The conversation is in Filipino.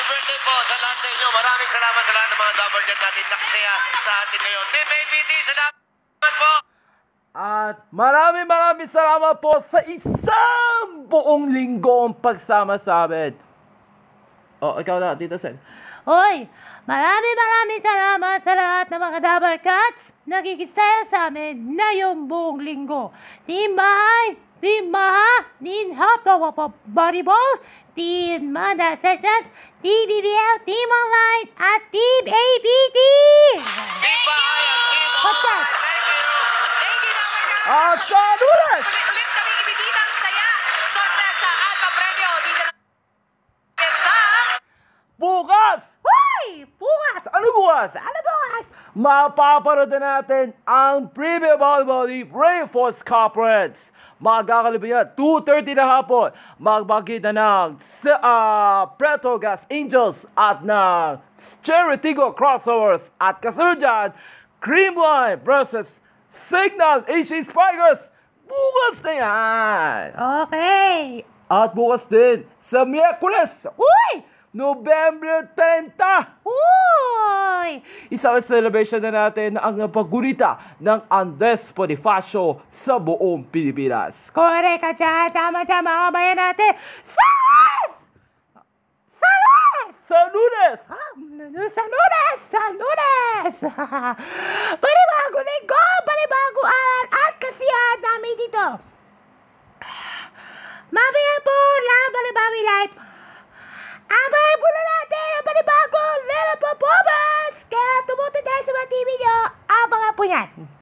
Happy birthday po sa lahat sa inyo. Maraming salamat sa lahat ng mga damer dyan natin nakasaya sa atin ngayon. Team ABT, salamat po. At maraming salamat po sa isang buong linggong pagsama sa amin. Oh, ikaw na, Tita Sen. Hoy, maraming salamat sa lahat ng mga Double Cats nagkikisaya sa amin na yung buong linggo. Team Bahay, Team Maha, Team Hot Volleyball, Team Manda Sessions, Team PVL, Team Online, at Team ABT! Team Bahay at Team Online! At sa Lunes! Ulit kaming ibibita ang saya, sorpresa at papremyo dito lang sa... Bukas! Hoy! Bukas! Ano bukas? Ano bukas? Mapaparoon na natin ang Premier Volleyball League Reinforced Conference. Magkakaliban yan, 2:30 na hapon. Magbagkita ng Pretogas Angels at ng Cheritigo Crossovers. At kasunod dyan, Creamline versus Signal Asian Spikers. Bukas na yan. Okay. At bukas din, sa Miyerkules. Uy! November 30! Uy! Isang celebration na natin ang paggunita ng Andres Bonifacio sa buong Pilipinas. Correct ka dyan. Tama-tama kabayan natin. Salas! Salas! Sa Lunes! Sa Lunes! Sa Lunes! Panibago linggo! Panibago aral at kasiyahan namin dito. Mamaya po lang Balibawi Live. Abay po na natin ang panibagong little performance! Kaya tumuto tayo sa mga TV nyo. Abangan po yan!